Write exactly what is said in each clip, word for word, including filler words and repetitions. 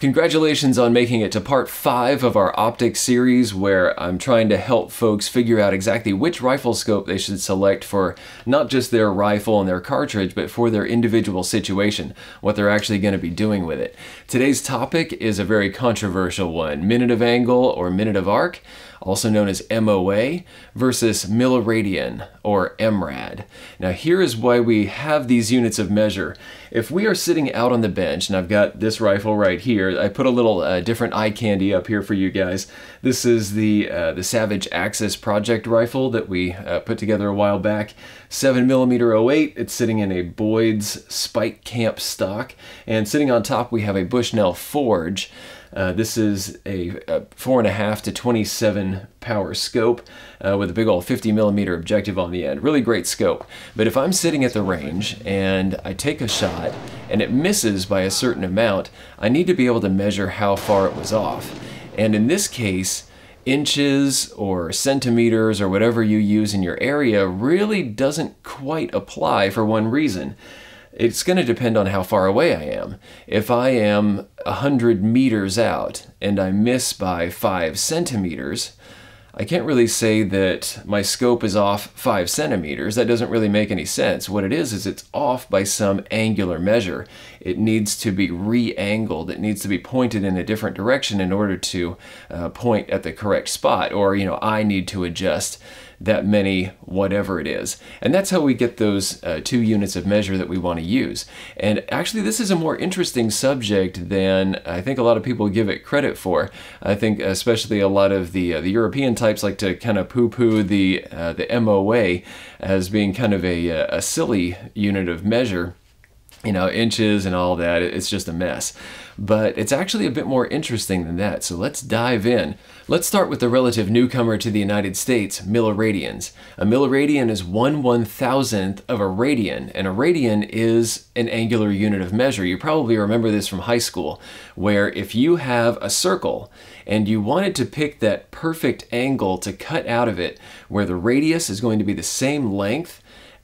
Congratulations on making it to part five of our optics series, where I'm trying to help folks figure out exactly which rifle scope they should select for not just their rifle and their cartridge, but for their individual situation, what they're actually going to be doing with it. Today's topic is a very controversial one: minute of angle or minute of arc, also known as M O A, versus Milliradian or M RAD. Now here is why we have these units of measure. If we are sitting out on the bench, and I've got this rifle right here, I put a little uh, different eye candy up here for you guys. This is the uh, the Savage Axis project rifle that we uh, put together a while back. seven millimeter oh eight, it's sitting in a Boyd's Spike Camp stock, and sitting on top we have a Bushnell Forge. Uh, this is a, a four and a half to twenty-seven power scope uh, with a big old fifty millimeter objective on the end. Really great scope. But if I'm sitting at the range and I take a shot and it misses by a certain amount, I need to be able to measure how far it was off. And in this case, inches or centimeters or whatever you use in your area really doesn't quite apply for one reason. It's going to depend on how far away I am. If I am one hundred meters out and I miss by five centimeters, I can't really say that my scope is off five centimeters. That doesn't really make any sense. What it is is it's off by some angular measure. It needs to be re-angled. It needs to be pointed in a different direction in order to uh, point at the correct spot. Or, you know, I need to adjust that many whatever it is. And that's how we get those uh, two units of measure that we want to use. And actually this is a more interesting subject than I think a lot of people give it credit for. I think especially a lot of the uh, the European types like to kind of poo-poo the uh, the M O A as being kind of a, a silly unit of measure. You know, inches and all that, it's just a mess. But it's actually a bit more interesting than that, so let's dive in. Let's start with the relative newcomer to the United States, Milliradians. A milliradian is one one thousandth of a radian, and a radian is an angular unit of measure. You probably remember this from high school, where if you have a circle and you wanted to pick that perfect angle to cut out of it, where the radius is going to be the same length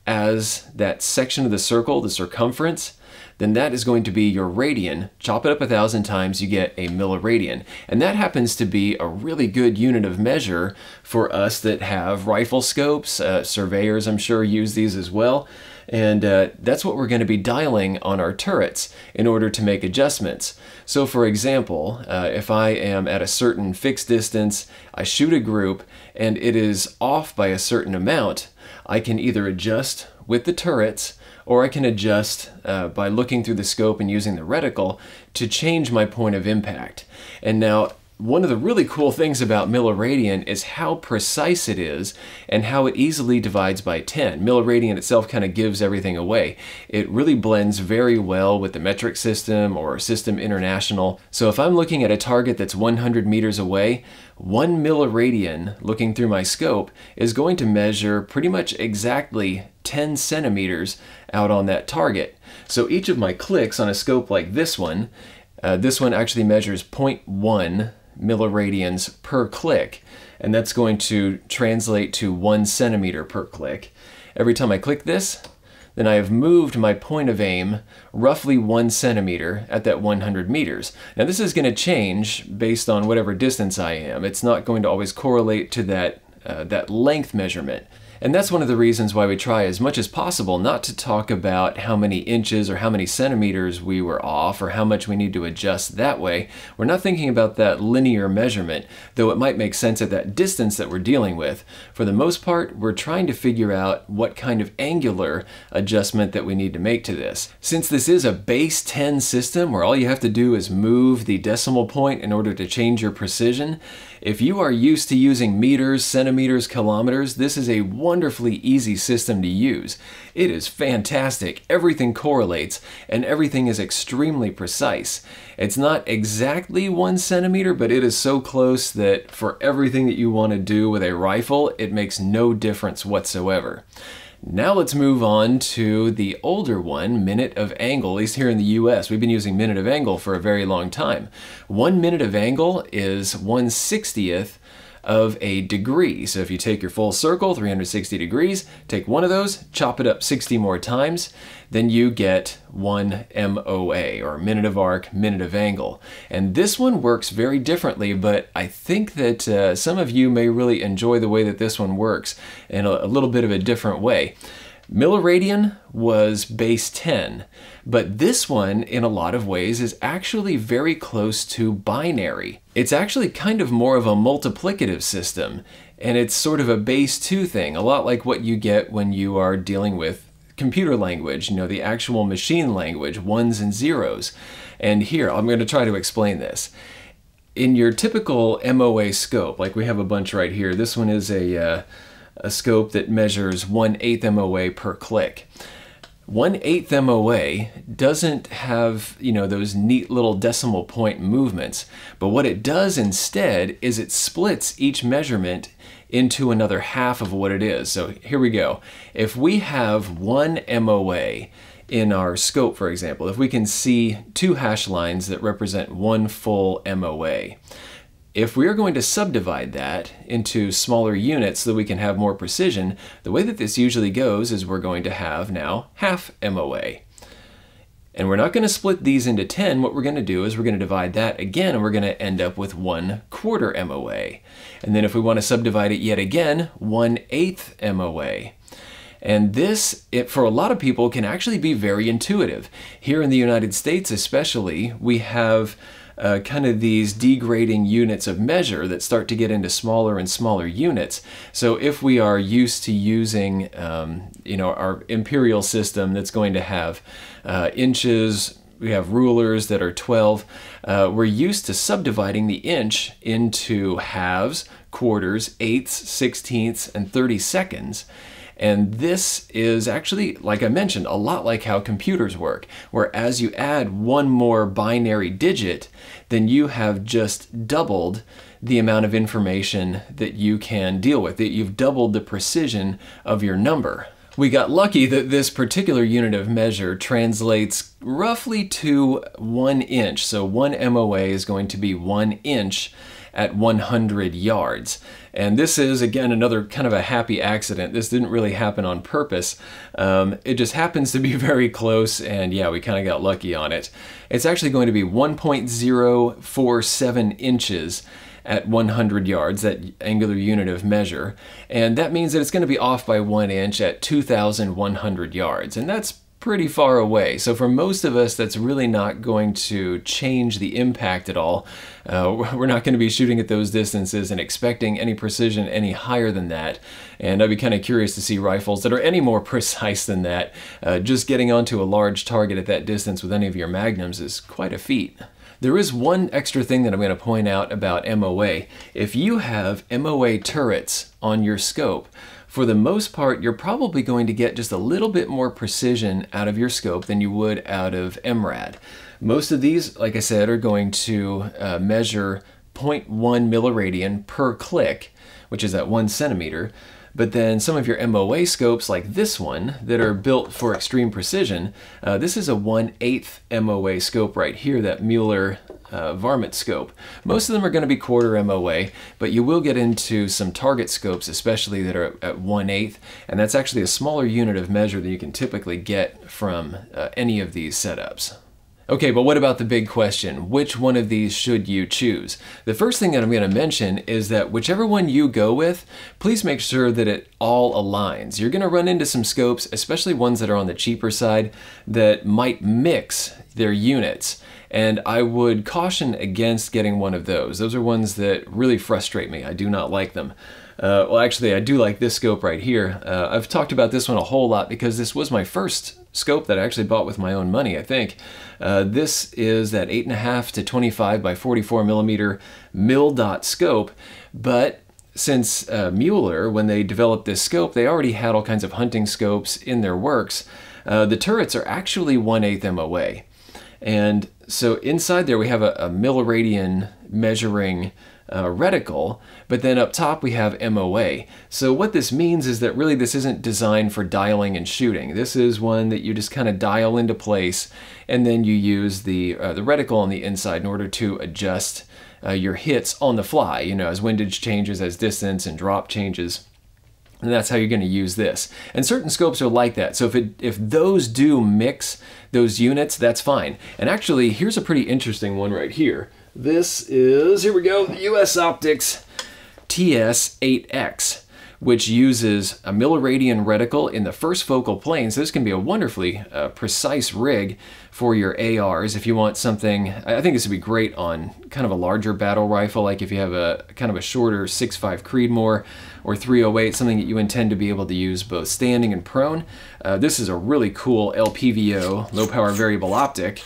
as that section of the circle, the circumference, then that is going to be your radian. Chop it up a thousand times, you get a milliradian. And that happens to be a really good unit of measure for us that have rifle scopes. Uh, surveyors, I'm sure, use these as well. And uh, that's what we're going to be dialing on our turrets in order to make adjustments. So for example, uh, if I am at a certain fixed distance, I shoot a group, and it is off by a certain amount, I can either adjust with the turrets, or I can adjust uh, by looking through the scope and using the reticle to change my point of impact. And now, one of the really cool things about Milliradian is how precise it is and how it easily divides by ten. Milliradian itself kind of gives everything away. It really blends very well with the metric system or System International. So if I'm looking at a target that's one hundred meters away, one milliradian looking through my scope is going to measure pretty much exactly ten centimeters out on that target. So each of my clicks on a scope like this one, uh, this one actually measures zero point one milliradians per click, and that's going to translate to one centimeter per click. Every time I click this, then I have moved my point of aim roughly one centimeter at that one hundred meters. Now this is going to change based on whatever distance I am. It's not going to always correlate to that, uh, that length measurement. And that's one of the reasons why we try as much as possible not to talk about how many inches or how many centimeters we were off or how much we need to adjust that way. We're not thinking about that linear measurement, though it might make sense at that distance that we're dealing with. For the most part, we're trying to figure out what kind of angular adjustment that we need to make to this. Since this is a base ten system where all you have to do is move the decimal point in order to change your precision, if you are used to using meters, centimeters, kilometers, this is a wonderfully easy system to use. It is fantastic. Everything correlates and everything is extremely precise. It's not exactly one centimeter, but it is so close that for everything that you want to do with a rifle, it makes no difference whatsoever. Now let's move on to the older one, minute of angle. At least here in the U S, we've been using minute of angle for a very long time. One minute of angle is one sixtieth of a degree. So if you take your full circle, three hundred sixty degrees, take one of those, chop it up sixty more times, then you get one M O A, or minute of arc, minute of angle. And this one works very differently, but I think that uh, some of you may really enjoy the way that this one works in a, a little bit of a different way. Milliradian was base ten, but this one, in a lot of ways, is actually very close to binary. It's actually kind of more of a multiplicative system, and it's sort of a base two thing, a lot like what you get when you are dealing with computer language, you know, the actual machine language, ones and zeros. And here, I'm going to try to explain this. In your typical M O A scope, like we have a bunch right here, this one is a uh, a scope that measures one eighth M O A per click. one eighth M O A doesn't have, you know, those neat little decimal point movements, but what it does instead is it splits each measurement into another half of what it is. So here we go. If we have one M O A in our scope, for example, if we can see two hash lines that represent one full M O A, if we're going to subdivide that into smaller units so that we can have more precision, the way that this usually goes is we're going to have now half M O A. And we're not going to split these into ten. What we're going to do is we're going to divide that again, and we're going to end up with one quarter M O A. And then if we want to subdivide it yet again, one eighth M O A. And this, it, for a lot of people, can actually be very intuitive. Here in the United States especially, we have Uh, kind of these degrading units of measure that start to get into smaller and smaller units. So if we are used to using, um, you know, our imperial system that's going to have uh, inches, we have rulers that are twelve, uh, we're used to subdividing the inch into halves, quarters, eighths, sixteenths, and thirty seconds. And this is actually, like I mentioned, a lot like how computers work, where as you add one more binary digit, then you have just doubled the amount of information that you can deal with. That you've doubled the precision of your number. We got lucky that this particular unit of measure translates roughly to one inch. So one M O A is going to be one inch at one hundred yards. And this is, again, another kind of a happy accident. This didn't really happen on purpose. Um, it just happens to be very close, and yeah, we kind of got lucky on it. It's actually going to be one point zero four seven inches at one hundred yards, that angular unit of measure. And that means that it's going to be off by one inch at two thousand one hundred yards. And that's pretty far away. So for most of us, that's really not going to change the impact at all. Uh, we're not going to be shooting at those distances and expecting any precision any higher than that. And I'd be kind of curious to see rifles that are any more precise than that. Uh, just getting onto a large target at that distance with any of your magnums is quite a feat. There is one extra thing that I'm going to point out about M O A. If you have M O A turrets on your scope, for the most part, you're probably going to get just a little bit more precision out of your scope than you would out of M RAD. Most of these, like I said, are going to uh, measure zero point one milliradian per click, which is at one centimeter. But then some of your M O A scopes, like this one, that are built for extreme precision, uh, this is a one eighth M O A scope right here, that Mueller uh, varmint scope. Most of them are going to be quarter M O A, but you will get into some target scopes, especially that are at one eighth, and that's actually a smaller unit of measure than you can typically get from uh, any of these setups. Okay, but what about the big question? Which one of these should you choose? The first thing that I'm going to mention is that whichever one you go with, please make sure that it all aligns. You're going to run into some scopes, especially ones that are on the cheaper side, that might mix their units. And I would caution against getting one of those. Those are ones that really frustrate me. I do not like them. Uh, well, actually, I do like this scope right here. Uh, I've talked about this one a whole lot because this was my first scope that I actually bought with my own money, I think. Uh, this is that eight point five to twenty-five by forty-four millimeter mil dot scope, but since uh, Mueller, when they developed this scope, they already had all kinds of hunting scopes in their works. Uh, the turrets are actually one eighth M O A. And so inside there we have a, a milliradian measuring uh, reticle, but then up top we have M O A. So what this means is that really this isn't designed for dialing and shooting. This is one that you just kind of dial into place, and then you use the, uh, the reticle on the inside in order to adjust uh, your hits on the fly, you know, as windage changes, as distance and drop changes. And that's how you're going to use this. And certain scopes are like that. So if it, if those do mix those units, that's fine. And actually, here's a pretty interesting one right here. This is, here we go, the U S Optics T S eight X, which uses a Milliradian reticle in the first focal plane. So this can be a wonderfully uh, precise rig for your A Rs if you want something. I think this would be great on kind of a larger battle rifle, like if you have a kind of a shorter six five Creedmoor or three oh eight, something that you intend to be able to use both standing and prone. Uh, this is a really cool L P V O, low power variable optic.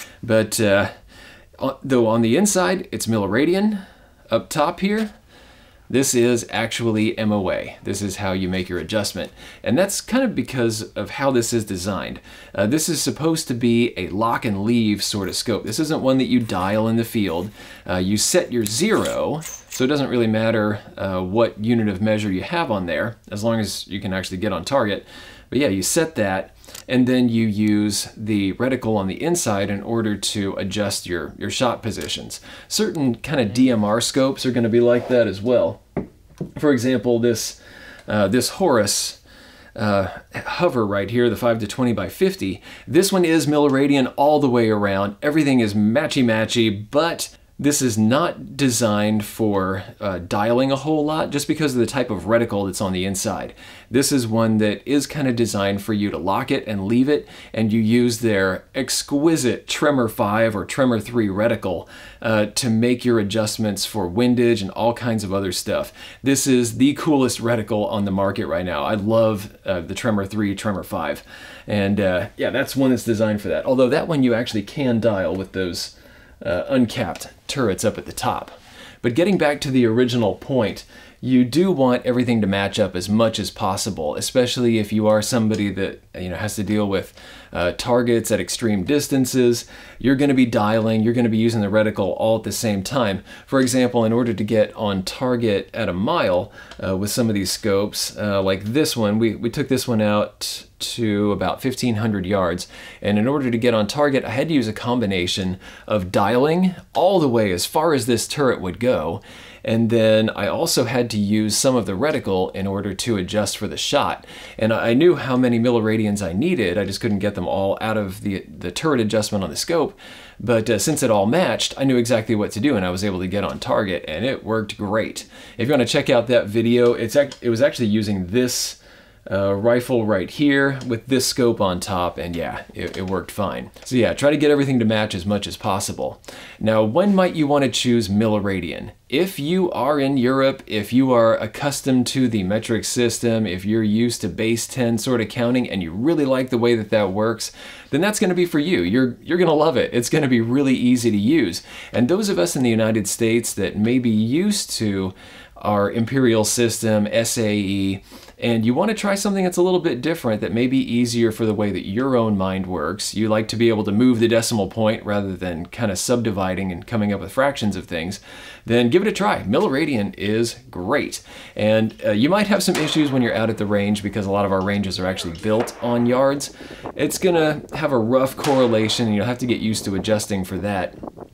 But uh, though on the inside, it's Milliradian. Up top here, this is actually M O A. This is how you make your adjustment. And that's kind of because of how this is designed. Uh, this is supposed to be a lock and leave sort of scope. This isn't one that you dial in the field. Uh, you set your zero, so it doesn't really matter uh, what unit of measure you have on there, as long as you can actually get on target. But yeah, you set that, and then you use the reticle on the inside in order to adjust your, your shot positions. Certain kind of D M R scopes are going to be like that as well. For example, this, uh, this Horus uh, hover right here, the five to twenty by fifty, this one is Milliradian all the way around. Everything is matchy-matchy, but this is not designed for uh, dialing a whole lot just because of the type of reticle that's on the inside. This is one that is kind of designed for you to lock it and leave it, and you use their exquisite Tremor five or Tremor three reticle uh, to make your adjustments for windage and all kinds of other stuff. This is the coolest reticle on the market right now. I love uh, the Tremor three, Tremor five. And uh, yeah, that's one that's designed for that. Although that one you actually can dial with those Uh, uncapped turrets up at the top. But getting back to the original point, you do want everything to match up as much as possible, especially if you are somebody that, you know, has to deal with uh, targets at extreme distances. You're going to be dialing, you're going to be using the reticle all at the same time. For example, in order to get on target at a mile uh, with some of these scopes, uh, like this one, we, we took this one out to about fifteen hundred yards, and in order to get on target, I had to use a combination of dialing all the way as far as this turret would go, and then I also had to use some of the reticle in order to adjust for the shot. And I knew how many Milliradians I needed, I just couldn't get them all out of the, the turret adjustment on the scope. But uh, since it all matched, I knew exactly what to do, and I was able to get on target, and it worked great. If you want to check out that video, it's it was actually using this Uh, rifle right here with this scope on top, and yeah, it, it worked fine. So yeah, try to get everything to match as much as possible. Now, when might you want to choose Milliradian? If you are in Europe, if you are accustomed to the metric system, if you're used to base ten sort of counting and you really like the way that that works, then that's going to be for you. You're, you're going to love it. It's going to be really easy to use. And those of us in the United States that may be used to our imperial system, S A E, and you want to try something that's a little bit different, that may be easier for the way that your own mind works. You like to be able to move the decimal point rather than kind of subdividing and coming up with fractions of things, then give it a try. Milliradian is great. And uh, you might have some issues when you're out at the range because a lot of our ranges are actually built on yards. It's going to have a rough correlation, and you'll have to get used to adjusting for that.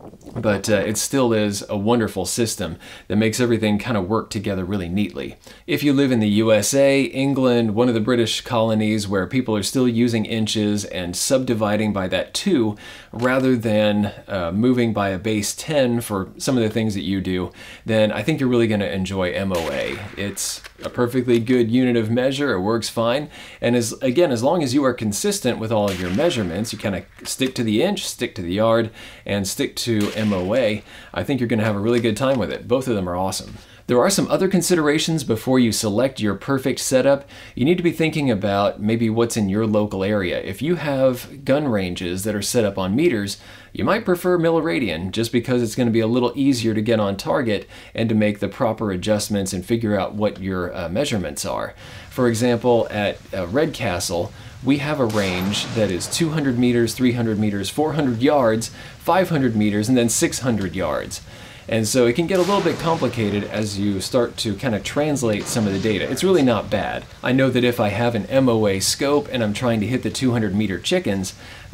But uh, it still is a wonderful system that makes everything kind of work together really neatly. If you live in the U S A, England, one of the British colonies where people are still using inches and subdividing by that two, rather than uh, moving by a base ten for some of the things that you do, then I think you're really going to enjoy M O A. It's a perfectly good unit of measure, it works fine, and as again, as long as you are consistent with all of your measurements, you kind of stick to the inch, stick to the yard, and stick to M O A, I think you're going to have a really good time with it. Both of them are awesome. There are some other considerations before you select your perfect setup. You need to be thinking about maybe what's in your local area. If you have gun ranges that are set up on meters, you might prefer Milliradian just because it's going to be a little easier to get on target and to make the proper adjustments and figure out what your uh, measurements are. For example, at uh, Red Castle, we have a range that is two hundred meters, three hundred meters, four hundred yards, five hundred meters, and then six hundred yards. And so it can get a little bit complicated as you start to kind of translate some of the data. It's really not bad. I know that if I have an M O A scope and I'm trying to hit the two hundred meter chickens,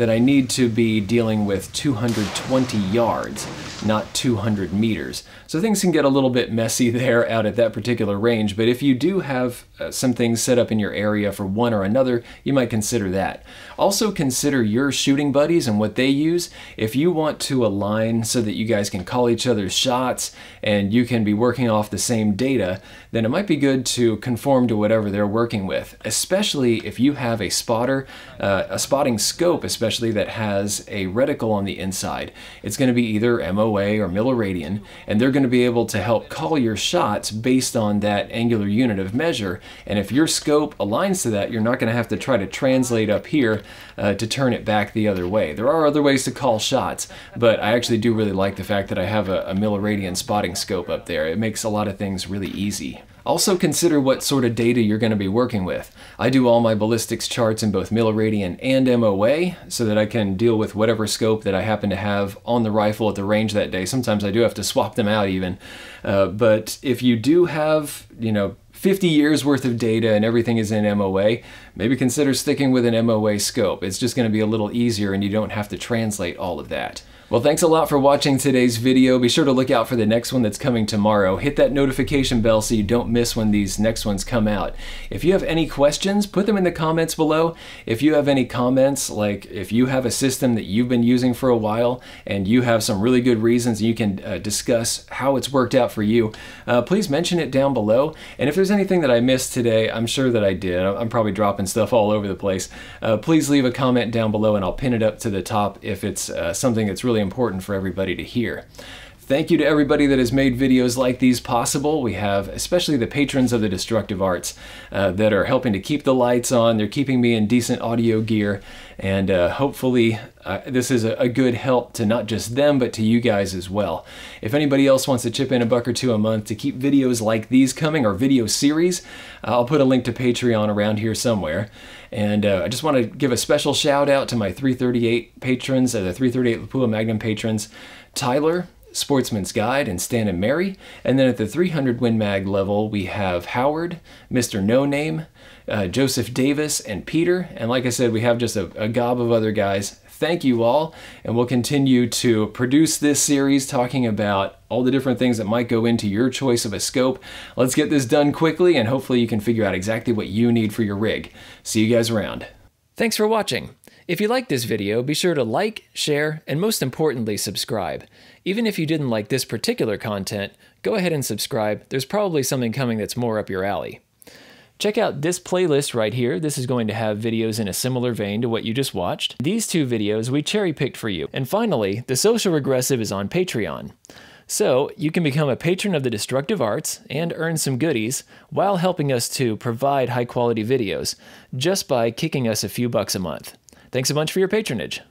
that I need to be dealing with two hundred twenty yards, not two hundred meters. So things can get a little bit messy there out at that particular range, but if you do have uh, some things set up in your area for one or another, you might consider that. Also consider your shooting buddies and what they use. If you want to align so that you guys can call each other's shots and you can be working off the same data, then it might be good to conform to whatever they're working with, especially if you have a spotter, uh, a spotting scope especially, that has a reticle on the inside. It's going to be either M O A or Milliradian, and they're going to be able to help call your shots based on that angular unit of measure. And if your scope aligns to that, you're not going to have to try to translate up here uh, to turn it back the other way. There are other ways to call shots, but I actually do really like the fact that I have a, a Milliradian spotting scope up there. It makes a lot of things really easy. Also consider what sort of data you're going to be working with. I do all my ballistics charts in both Milliradian and M O A so that I can deal with whatever scope that I happen to have on the rifle at the range that day. Sometimes I do have to swap them out even. Uh, but if you do have, you know, fifty years worth of data and everything is in M O A, maybe consider sticking with an M O A scope. It's just going to be a little easier and you don't have to translate all of that. Well, thanks a lot for watching today's video. Be sure to look out for the next one that's coming tomorrow. Hit that notification bell so you don't miss when these next ones come out. If you have any questions, put them in the comments below. If you have any comments, like if you have a system that you've been using for a while and you have some really good reasons, you can uh, discuss how it's worked out for you, uh, please mention it down below. And if there's anything that I missed today, I'm sure that I did. I'm probably dropping stuff all over the place. Uh, please leave a comment down below and I'll pin it up to the top if it's uh, something that's really important for everybody to hear. Thank you to everybody that has made videos like these possible. We have especially the patrons of the Destructive Arts uh, that are helping to keep the lights on. They're keeping me in decent audio gear, and uh, hopefully uh, this is a, a good help to not just them but to you guys as well. If anybody else wants to chip in a buck or two a month to keep videos like these coming, or video series, uh, I'll put a link to Patreon around here somewhere. And uh, I just want to give a special shout out to my three thirty-eight patrons, uh, the three thirty-eight Lapua Magnum patrons, Tyler, Sportsman's Guide, and Stan and Mary. And then at the three hundred Win Mag level, we have Howard, Mister No Name, uh, Joseph Davis, and Peter. And like I said, we have just a, a gob of other guys. Thank you all, and we'll continue to produce this series talking about all the different things that might go into your choice of a scope. Let's get this done quickly, and hopefully you can figure out exactly what you need for your rig. See you guys around. Thanks for watching. If you liked this video, be sure to like, share, and most importantly, subscribe. Even if you didn't like this particular content, go ahead and subscribe. There's probably something coming that's more up your alley. Check out this playlist right here. This is going to have videos in a similar vein to what you just watched. These two videos we cherry-picked for you. And finally, the Social Regressive is on Patreon. So you can become a patron of the Destructive Arts and earn some goodies while helping us to provide high-quality videos just by kicking us a few bucks a month. Thanks a bunch for your patronage.